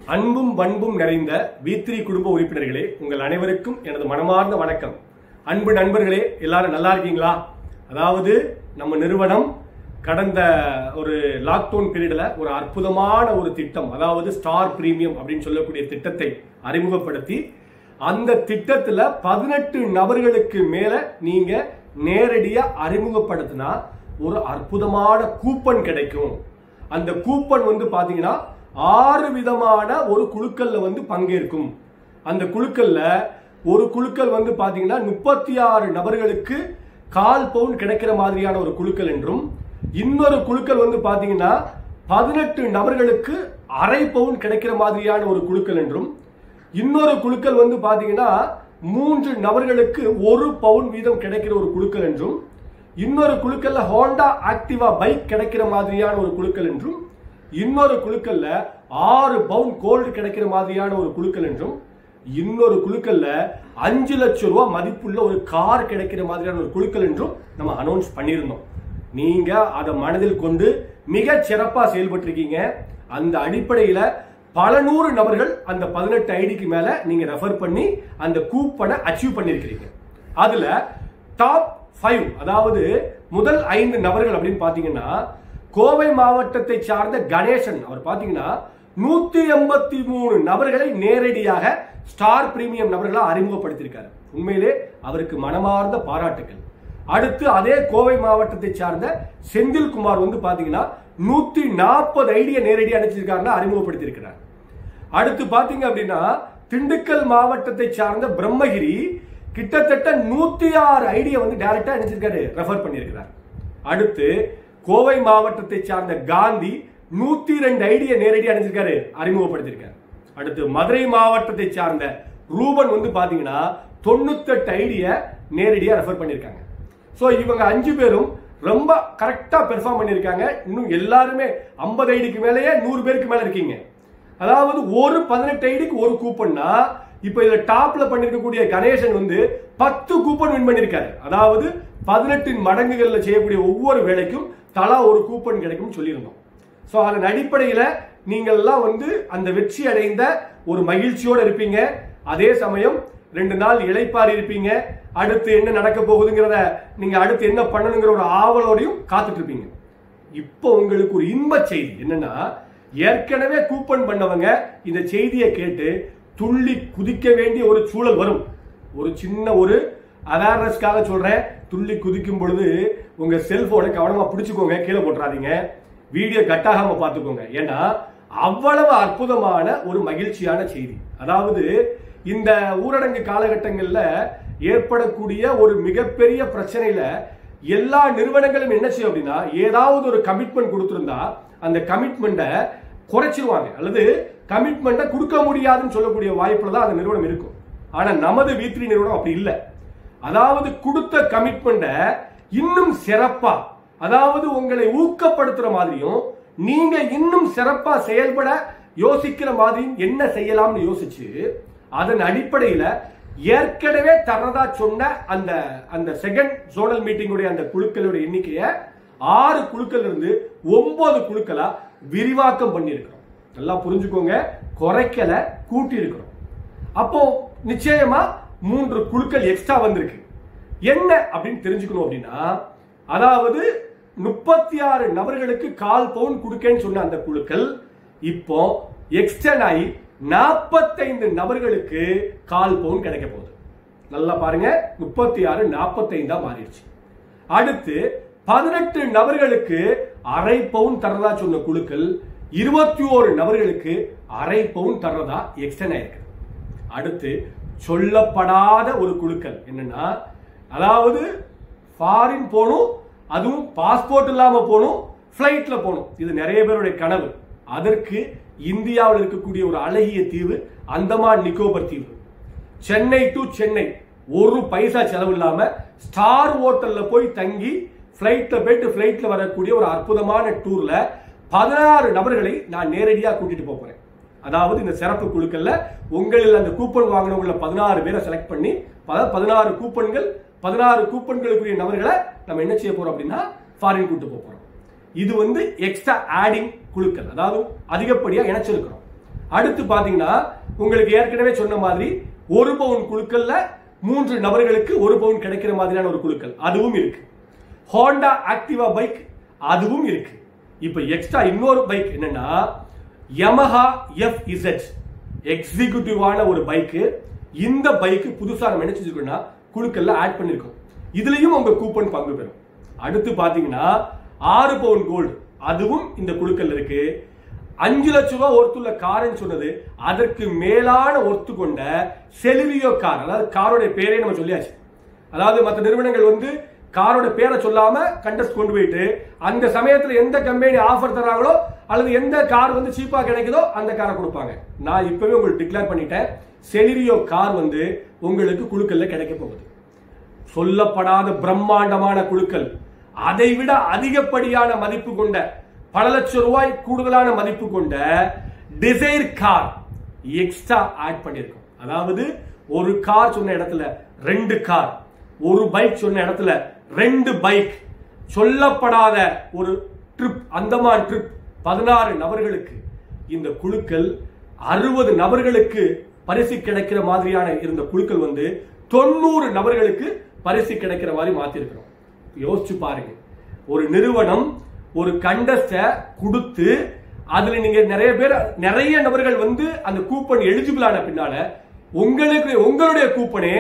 அன்பும் பண்பும் நிறைந்த V3 குடும்ப உறுப்பினர்களே, உங்கள் அனைவருக்கும் எனது மனமார்ந்த வணக்கம். அன்பு நண்பர்களே, எல்லாரும் நல்லா இருக்கீங்களா? அதாவது நம்ம நிறுவனம் கடந்த ஒரு லாக்டவுன் பீரியட்ல ஒரு அற்புதமான ஒரு திட்டம், அதாவது ஸ்டார் பிரீமியம் அப்படின்னு சொல்லக்கூடிய திட்டத்தை அறிமுகப்படுத்தி, அந்த திட்டத்துல 18 நபர்களுக்கு மேல நீங்க நேரடியா அறிமுகப்படுத்தினா ஒரு அற்புதமான கூப்பன் கிடைக்கும். அந்த கூப்பன் பாத்தீங்கன்னா 6 விதமான ஒரு குழுக்கள்ல பங்கேற்கும். அந்த குழுக்கள்ல ஒரு குழுக்கள் பாத்தீங்கன்னா 36 நபர்களுக்கு 1/4 பவுன் கிடைக்கிற மாதிரியான ஒரு குழுக்கள் என்றும், இன்னொரு குழுக்கள் பாத்தீங்கன்னா 18 நபர்களுக்கு 1/2 பவுன் கிடைக்கிற மாதிரியான ஒரு குழுக்கள் என்றும், இன்னொரு குழுக்கள் பாத்தீங்கன்னா 3 நபர்களுக்கு 1 பவுன் வீதம் கிடைக்கிற ஒரு குழுக்கள் என்றும், இன்னொரு குழுக்கள்ல ஹோண்டா ஆக்டிவா பைக் கிடைக்கிற மாதிரியான ஒரு குழுக்கள் என்றும், இன்னொரு குழுக்கள்ல 6 பவுன் கோல்டு கிடைக்கிற மாதிரியான ஒரு குழுக்கள் என்றும், இன்னொரு குழுக்கள்ல 5 லட்சம் ரூபாய் மதிப்புள்ள ஒரு கார் கிடைக்கிற மாதிரியான ஒரு குழுக்கள் என்றும் நம்ம அனௌன்ஸ் பண்ணியிருந்தோம். நீங்க அதை மனதில் கொண்டு மிக சிறப்பா செயல்பட்டிருக்கீங்க. அந்த அடிப்படையில பல 100 நபர்கள் அந்த 18 ஐடிக்கு மேல நீங்க ரெஃபர் பண்ணி அந்த கூப்பனை அச்சீவ் பண்ணிருக்கீங்க. அதுல டாப் 5, அதாவது முதல் 5 நபர்கள் அப்படின்னு பாத்தீங்கன்னா, கோவை மாவட்டத்தை சார்ந்த கணேசன். அவர் பாத்தீங்கன்னா 183 நபர்களை நேரடியாக ஸ்டார் பிரீமியம் நபர்களா அறிமுகப்படுத்தியிருக்காரு. உண்மையிலே அவருக்கு மனமார்ந்த பாராட்டுகள். அடுத்து அதே கோவை மாவட்டத்தை சார்ந்த செந்தில்குமார் பாத்தீங்கன்னா 140 ஐடியை நேரடியாக அனுப்பிச்சிருக்காருன்னா அறிமுகப்படுத்தியிருக்கிறார். அடுத்து பாத்தீங்க அப்படின்னா திண்டுக்கல் மாவட்டத்தை சார்ந்த பிரம்மகிரி கிட்டத்தட்ட 106 ஐடியை டைரக்டா அனுப்பிச்சிருக்காரு, ரெஃபர் பண்ணியிருக்கிறார். அடுத்து கோவை மாவட்டத்தை சார்ந்த காந்தி 102 ஐடியை நேரடியாக அனுப்பிச்சிருக்காரு, அறிமுகப்படுத்தியிருக்காரு. அடுத்து மதுரை மாவட்டத்தை சார்ந்த ரூபன் பாத்தீங்கன்னா 98 ஐடியை நேரடியாக ரெஃபர் பண்ணியிருக்காங்க. சோ இவங்க 5 பேரும் ரொம்ப கரெக்டா பெர்ஃபார்ம் பண்ணியிருக்காங்க. இன்னும் எல்லாருமே 50 ஐடிக்கு மேலேயே 100 பேருக்கு மேல இருக்கீங்க. அதாவது ஒரு 18 ஐடிக்கு ஒரு கூப்பன்னா, இப்ப இதுல டாப்ல பண்ணிருக்கக்கூடிய கணேசன் 10 கூப்பன் வின் பண்ணிருக்காரு. அதாவது 18 மடங்குகள்ல செய்யக்கூடிய ஒவ்வொரு வேலைக்கும் தலா ஒரு கூப்பன் கிடைக்கும் சொல்லியிருந்தோம். சோ அதன் அடிப்படையில நீங்கள் எல்லாம் அந்த வெற்றி அடைந்த ஒரு மகிழ்ச்சியோட இருப்பீங்க. அதே சமயம் 2 நாள் இளைப்பாறி இருப்பீங்க. அடுத்து என்ன நடக்க போகுதுங்கிறத நீங்க அடுத்து என்ன பண்ணணுங்கிற ஒரு ஆவலோடையும் காத்துட்டு இருப்பீங்க. இப்போ உங்களுக்கு ஒரு இன்ப செய்தி என்னன்னா, ஏற்கனவே கூப்பன் பண்ணவங்க இந்த செய்தியை கேட்டு துள்ளி குதிக்க வேண்டிய ஒரு சூழல் வரும். ஒரு சின்ன ஒரு அவேர்னஸ்க்காக சொல்றேன். துள்ளி குதிக்கும் பொழுது உங்க செல்போனை கவனமா பிடிச்சுக்கோங்க, கீழே போட்டுறாதீங்க. வீடியோ கட் ஆகாம பாத்துக்கோங்க. ஏன்னா அவ்வளவு அற்புதமான ஒரு மகிழ்ச்சியான செய்தி. அதாவது இந்த ஊரடங்கு காலகட்டங்கள்ல ஏற்படக்கூடிய ஒரு மிகப்பெரிய பிரச்சனையில எல்லா நிறுவனங்களும் என்ன செய்யும் அப்படின்னா, ஏதாவது ஒரு கமிட்மெண்ட் கொடுத்திருந்தா அந்த கமிட்மெண்ட்டை குறைச்சிருவாங்க, அல்லது கமிட்மெண்ட்டை கொடுக்க முடியாதுன்னு சொல்லக்கூடிய வாய்ப்புல தான் அந்த நிறுவனம் இருக்கும். ஆனா நமது V3 நிறுவனம் அப்படி இல்லை. அதாவது கொடுத்த கமிட்மெண்ட்டை இன்னும் சிறப்பா, அதாவது உங்களை ஊக்கப்படுத்துற மாதிரியும், நீங்க இன்னும் சிறப்பா செயல்பட யோசிக்கிற மாதிரியும் என்ன செய்யலாம்னு யோசிச்சு, அதன் அடிப்படையில ஏற்கனவே தரதா சொன்ன அந்த செகண்ட் ஜோனல் மீட்டிங்குடைய அந்த குழுக்களுடைய எண்ணிக்கையை 6 குழுக்கள் இருந்து 9 குழுக்களா விரிவாக்கம் பண்ணியிருக்கிறோம். நல்லா புரிஞ்சுக்கோங்க, குறைக்கல, கூட்டி இருக்கிறோம். அப்போ நிச்சயமா 3 குழுக்கள் எக்ஸ்ட்ரா வந்திருக்கு. என்ன அப்படின்னு தெரிஞ்சுக்கணும் அப்படின்னா, அதாவது 36 நபர்களுக்கு 1/4 பவுன் கொடுக்கேன்னு சொன்ன அந்த குழுக்கள் இப்போ எக்ஸ்டெண்ட் ஆகி 45 நபர்களுக்கு 1/4 பவுன் கிடைக்க போகுது. நல்லா பாருங்க, 36 45 மாறிடுச்சு. அடுத்து 18 நபர்களுக்கு 1/2 பவுன் தரதா சொன்ன குழுக்கள் 21 நபர்களுக்கு 1/2 பவுன் தரதா எக்ஸ்டெண்ட் ஆயிருக்கு. அடுத்து சொல்லப்படாத ஒரு குழுக்கள் என்னன்னா, அதாவது ஃபாரின் போகணும், அதுவும் பாஸ்போர்ட் இல்லாம போகணும், பிளைட்ல போகணும். இது நிறைய பேருடைய கனவு. அதற்கு இந்தியாவில் இருக்கக்கூடிய ஒரு அழகிய தீவு அந்தமான் நிக்கோபர் தீவு. சென்னை டு சென்னை ஒரு பைசா செலவு இல்லாம ஸ்டார் ஹோட்டல்ல போய் தங்கி பிளைட்ல போயிட்டு பிளைட்ல வரக்கூடிய ஒரு அற்புதமான டூர்ல 16 நபர்களை நான் நேரடியாக கூட்டிட்டு போறேன். அதாவது இந்த சிறப்பு குழுக்கள்ல உங்களில் அந்த கூப்பன் வாங்கினவங்கள 16 பேரை செலக்ட் பண்ணி 16 கூப்பன்கள் 16 கூப்பன்களுக்குரிய நபர்களை நம்ம என்ன செய்ய போறோம் அப்படின்னா ஃபாரின் கூட்டு போறோம். இது எக்ஸ்ட்ரா ஆடிங் குழுக்கள், அதாவது அதிகப்படியா இணைச்சிருக்கிறோம். அடுத்து பாத்தீங்கன்னா உங்களுக்கு ஏற்கனவே சொன்ன மாதிரி 1 பவுன் குழுக்கள்ல 3 நபர்களுக்கு 1 பவுன் கிடைக்கிற மாதிரியான ஒரு குழுக்கள் அதுவும் இருக்கு. ஹோண்டா ஆக்டிவா பைக் அதுவும் இருக்கு. இப்ப எக்ஸ்ட்ரா இன்னொரு பைக் என்னன்னா யமஹா FZ எக்ஸிகியூட்டிவான ஒரு பைக். இந்த பைக் புதுசா நம்ம என்ன செஞ்சிருக்கோம்னா குழுக்கள்ல ஆட் பண்ணிருக்கோம். இதுலயும் உங்க கூப்பன் பங்கு பெறும். அடுத்து பாத்தீங்கன்னா 6 பவுன் கோல்டு அதுவும் இந்த குழுக்கள் இருக்கு. 5 லட்சம் ரூபாய் ஒர்த்துள்ள கார்னு சொன்னது அதற்கு மேலான ஒர்த்து கொண்ட செலிரியோ கார், அதாவது காரோட பேரே நம்ம சொல்லியாச்சு. அதாவது மற்ற நிறுவனங்கள் வந்து காரோட பேரை சொல்லாம கண்டஸ்ட் கொண்டு போயிட்டு அந்த சமயத்துல எந்த கம்பெனி ஆஃபர் தராங்களோ அல்லது எந்த கார் வந்து சீப்பா கிடைக்குதோ அந்த காரை கொடுப்பாங்க. நான் இப்பவே உங்களுக்கு டிக்ளேர் பண்ணிட்டேன், செலிரியோ கார் வந்து உங்களுக்கு குழுக்கள்ல கிடைக்க போகுது. சொல்லப்படாத பிரம்மாண்டமான குழுக்கள், அதை விட அதிகப்படியான மதிப்பு கொண்ட பல லட்சம் ரூபாய் கூடுதலான மதிப்பு கொண்ட டிசைர் கார் எக்ஸ்ட்ரா ஆட் பண்ணிருக்கோம். அதாவது ஒரு கார் சொன்ன இடத்துல 2 கார், ஒரு பைக் சொன்ன இடத்துல 2 பைக், சொல்லப்படாத ஒரு ட்ரிப், அந்தமான் ட்ரிப் 16 நபர்களுக்கு. இந்த குழுக்கள் 60 நபர்களுக்கு பரிசு கிடைக்கிற மாதிரியான இருந்த குழுக்கள் வந்து 90 நபர்களுக்கு பரிசு கிடைக்கிற மாதிரி மாத்திருக்கிறோம். யோசிச்சு பாருங்க, ஒரு நிறுவனம் ஒரு கண்டஸ்ட கொடுத்து அதுல நீங்க நிறைய நபர்கள் வந்து அந்த கூப்பன் எலிஜிபிள் ஆன பின்னால உங்களுடைய கூப்பனே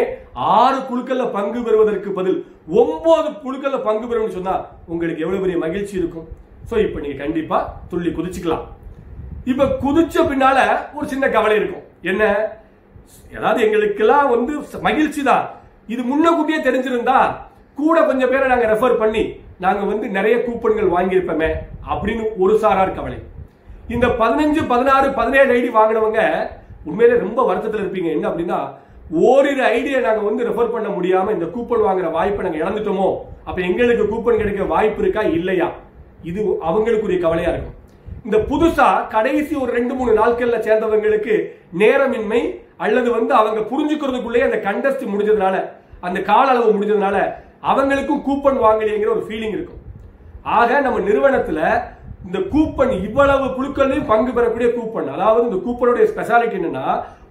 6 குழுக்கள்ல பங்கு பெறுவதற்கு பதில் 9 குழுக்கள்ல பங்கு பெறும் சொன்னா உங்களுக்கு எவ்வளவு பெரிய மகிழ்ச்சி இருக்கும். சோ இப்ப நீங்க கண்டிப்பா துள்ளி குதிச்சுக்கலாம். இப்ப குதிச்ச பின்னால ஒரு சின்ன கவலை இருக்கும். என்ன? அதாவது எங்களுக்கெல்லாம் வந்து மகிழ்ச்சி தான், இது முன்னக்கூட்டியே தெரிஞ்சிருந்தா கூட கொஞ்சம் பேரை நாங்க ரெஃபர் பண்ணி நாங்க வந்து நிறைய கூப்பன்கள் வாங்கியிருப்போமே அப்படின்னு ஒரு சாரார் கவலை. இந்த 15, 16, 17 ஐடி வாங்கினவங்க உண்மையிலே ரொம்ப வருத்தத்தில் இருப்பீங்க. என்ன அப்படின்னா, ஓரிரு ஐடியை நாங்க வந்து ரெஃபர் பண்ண முடியாம இந்த கூப்பன் வாங்குற வாய்ப்பை நாங்க இழந்துட்டோமோ, அப்ப எங்களுக்கு கூப்பன் கிடைக்க வாய்ப்பு இருக்கா இல்லையா, இது அவங்களுக்குரிய கவலையா இருக்கும். இந்த புதுசா கடைசி ஒரு 2-3 நாட்கள்ல சேர்ந்தவங்களுக்கு நேரமின்மை அல்லது வந்து அவங்க புரிஞ்சுக்கிறதுக்குள்ளே அந்த கண்டஸ்ட் முடிஞ்சதுனால, அந்த கால அளவு முடிஞ்சதுனால அவங்களுக்கும் கூப்பன் வாங்கலைங்கிற ஒரு ஃபீலிங் இருக்கும். ஆக நம்ம நிறுவனத்துல இந்த கூப்பன் இவ்வளவு குழுக்களையும் பங்கு பெறக்கூடிய கூப்பன், அதாவது இந்த கூப்பனுடைய ஸ்பெஷாலிட்டி என்னன்னா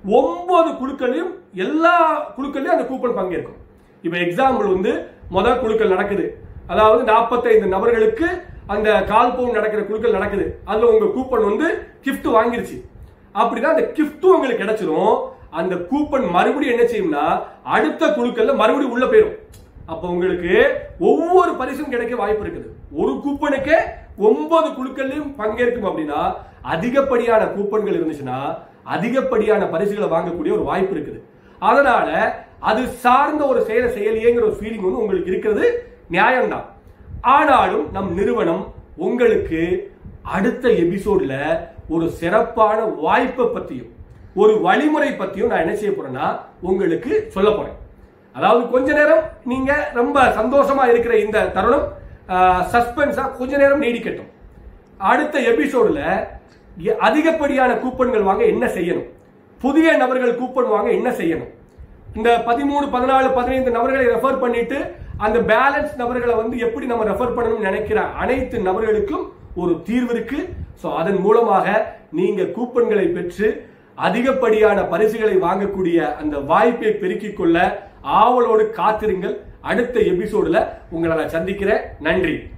9 குழுக்களையும் எல்லா குழுக்களையும் அந்த கூப்பன் பங்கேற்கும். இப்ப எக்ஸாம்பிள் வந்து முதல் குழுக்கள் நடக்குது, அதாவது 45 நபர்களுக்கு அந்த 1/4 பவுன் நடக்கிற குழுக்கள் நடக்குது. அதுல உங்க கூப்பன் வந்து கிஃப்ட் வாங்கிருச்சு அப்படின்னா அந்த கிஃப்ட் உங்களுக்கு கிடைச்சிரும். அந்த கூப்பன் மறுபடியும் என்ன செய்யும்னா அடுத்த குழுக்கள்ல மறுபடியும் உள்ள போயிடும். அப்ப உங்களுக்கு ஒவ்வொரு பரிசும் கிடைக்க வாய்ப்பு இருக்குது. ஒரு கூப்பனுக்கு 9 குழுக்கள்லையும் பங்கேற்கும் அப்படின்னா அதிகப்படியான கூப்பன்கள் இருந்துச்சுன்னா அதிகப்படியான பரிசுகளை வாங்கக்கூடிய ஒரு வாய்ப்பு இருக்குது. அதனால அது சார்ந்த ஒரு செயலை செய்யலையேங்கிற ஒரு ஃபீலிங் வந்து உங்களுக்கு இருக்கிறது நியாயம்தான். ஆனாலும் நம் நிறுவனம் உங்களுக்கு அடுத்த எபிசோட்ல ஒரு சிறப்பான வாய்ப்பை பத்தியும் ஒரு வழிமுறை பத்தியும் நான் என்ன செய்ய போறேன்னா உங்களுக்கு சொல்ல போறேன். அதாவது கொஞ்ச நேரம் நீங்க ரொம்ப சந்தோஷமா இருக்கிற இந்த தருணம் சஸ்பென்ஸா கொஞ்ச நேரம் நீடிக்கட்டும். அடுத்த எபிசோடுல அதிகப்படியான கூப்பன்கள் வாங்க என்ன செய்யணும், புதிய நபர்கள் கூப்பன் வாங்க என்ன செய்யணும், இந்த 13, 14, 15 நபர்களை ரெஃபர் பண்ணிட்டு அந்த பேலன்ஸ் நபர்களை வந்து எப்படி நம்ம ரெஃபர் பண்ணணும்னு நினைக்கிற அனைத்து நபர்களுக்கும் ஒரு தீர்வு இருக்கு. சோ அதன் மூலமாக நீங்க கூப்பன்களை பெற்று அதிகப்படியான பரிசுகளை வாங்கக்கூடிய அந்த வாய்ப்பை பெருக்கிக் கொள்ள ஆவலோடு காத்திருங்கள். அடுத்த எபிசோடுல உங்களை நான் சந்திக்கிறேன். நன்றி.